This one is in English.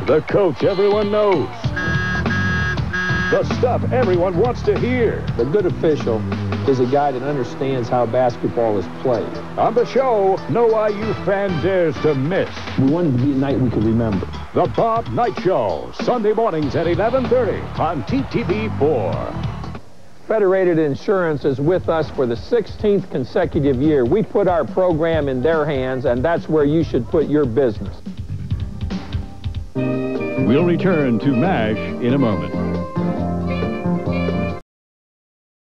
The coach everyone knows. The stuff everyone wants to hear. The good official is a guy that understands how basketball is played. On the show, no IU fan dares to miss. We wanted to be a night we could remember. The Bob Knight Show, Sunday mornings at 11:30 on TTV4. Federated Insurance is with us for the 16th consecutive year. We put our program in their hands, and that's where you should put your business. We'll return to MASH in a moment.